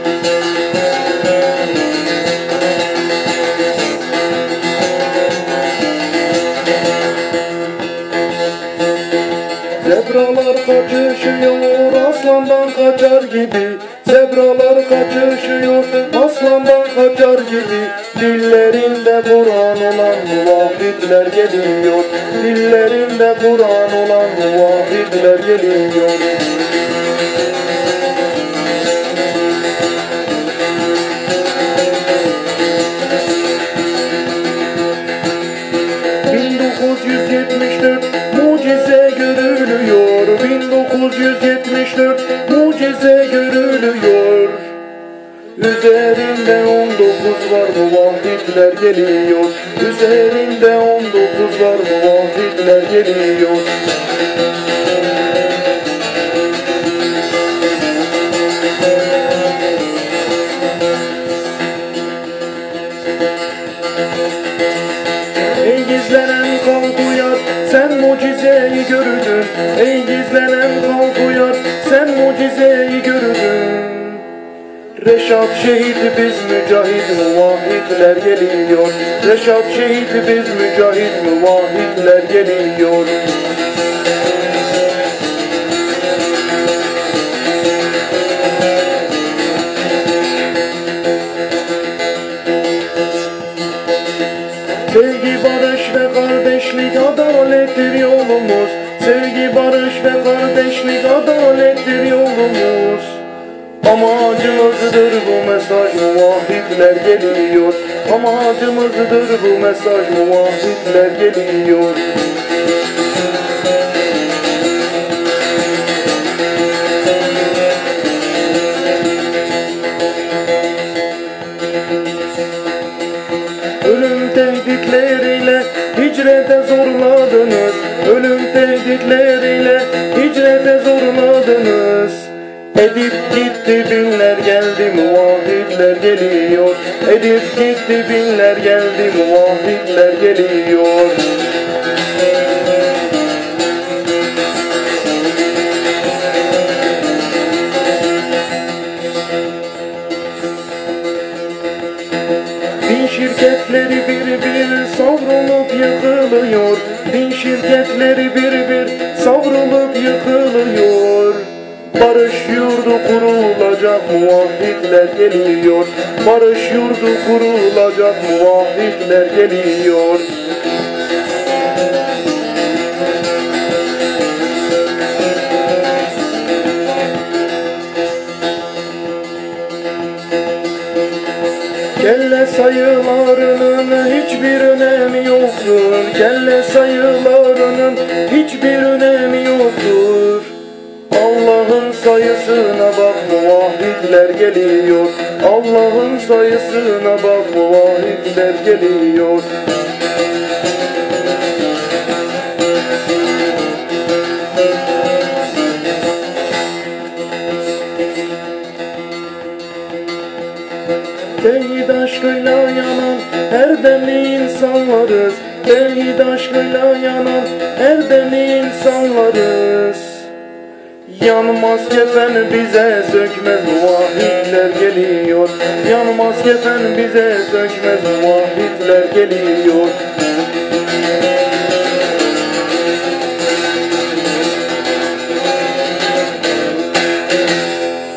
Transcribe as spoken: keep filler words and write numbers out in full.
Zebralar kaçışıyor aslandan kaçar gibi, zebralar kaçışıyor aslandan kaçar gibi. Dillerinde Kur'an olan muvahhidler geliyor, dillerinde Kur'an olan muvahhidler geliyor. bin dokuz yüz yetmiş dört mucize görülüyor, bin dokuz yüz yetmiş dört mucize görülüyor. Üzerinde on dokuz var muvahhidler geliyor, üzerinde on dokuz var muvahhidler geliyor. Ey gizlenen kalk uyar, sen mucizeyi gördün. Ey gizlenen kalk uyar, sen mucizeyi gördün. Reşat şehit biz mücahit muvahhidler geliyor, Reşat şehit biz mücahit muvahhidler geliyor. Sevgi, barış ve kardeşlik adalettir yolumuz, sevgi, barış ve kardeşlik adalettir yolumuz. Amacımızdır bu mesaj muvahhidler geliyor, amacımızdır bu mesaj muvahhidler geliyor. Ölüm tehditleriyle hicrete zorladınız, ölüm tehditleriyle hicrete zorladınız. Edip gitti binler geldi muvahhidler geliyor, edip gitti binler geldi muvahhidler geliyor. Din şirketleri bir bir savrulup yıkılıyor, din şirketleri bir bir savrulup yıkılıyor. Barış yurdu kurulacak muvahhidler geliyor, barış yurdu kurulacak muvahhidler geliyor. Kelle sayılarının hiçbir önemi yoktur, kelle sayılarının hiçbir önemi yoktur. Allah'ın sayısına bak muvahhidler geliyor, Allah'ın sayısına bak muvahhidler geliyor. Tevhid aşkıyla yanan erdemli insanlarız, tevhid aşkıyla yanan erdemli insanlarız. Yanmaz kefen bize sökmez muvahhidler geliyor, yanmaz kefen bize sökmez muvahhidler geliyor.